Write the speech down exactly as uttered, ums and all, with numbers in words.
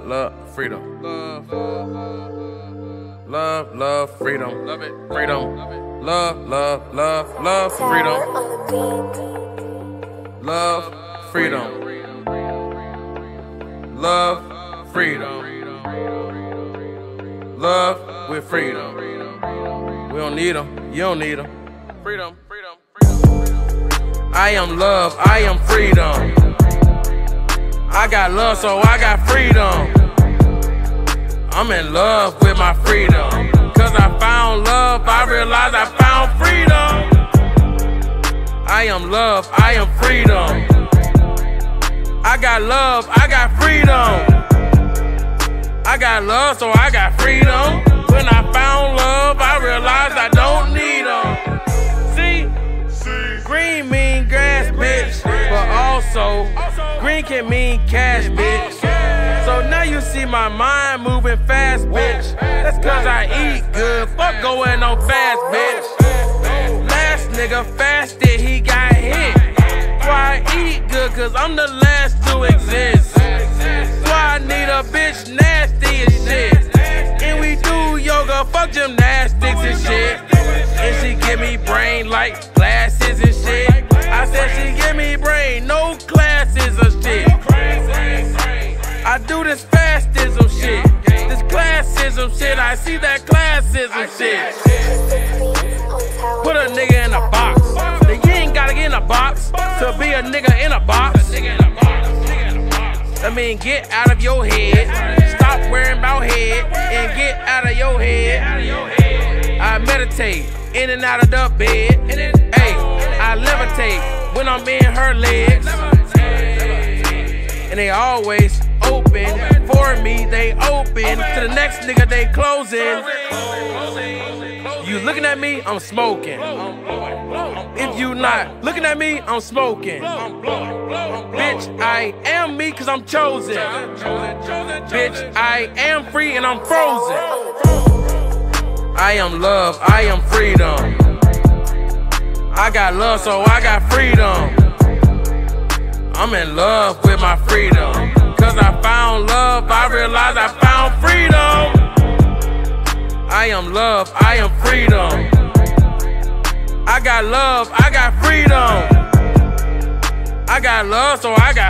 love, freedom. Love, love, love, freedom. Love it, freedom. Love, love, love, love, freedom. Love, freedom. Love, freedom. Love with freedom. We don't need them, you don't need them. Freedom, freedom, freedom. I am love, I am freedom. I got love, so I got freedom. I'm in love with my freedom. Cause I found love, I realized I found freedom. I am love, I am freedom. I got love, I got freedom. I got love, so I got freedom. When I found love, I realized I don't need them. See, green mean grass, bitch. But also, green can mean cash, bitch. So now you see my mind moving fast, bitch. That's cause I eat good, fuck going on fast, bitch. Last nigga fasted, he got hit. Why I eat good, cause I'm the last to exist. Why I need a bitch nasty as shit. And we do yoga, fuck gymnastics and shit. And she give me brain like glasses and shit. I said she give me brain, no classes or shit. I do this fastism shit. This classism shit, I see that classism shit. Put a nigga in a box. You ain't gotta get in a box to be a nigga in a box. I mean, get out of your head. Stop worrying about head and get out of your head. I meditate in and out of the bed. Hey, I levitate when I'm in her legs. And they always open for me. They open to the next nigga, they closing. You looking at me, I'm smoking. If you not looking at me, I'm smoking. Bitch, I am me cause I'm chosen. Bitch, I am free and I'm frozen. I am love, I am freedom. I got love, so I got freedom. I'm in love with my freedom. Cause I found love, I realized I found freedom. I am love, I am freedom. I got love, I got freedom. I got love, so I got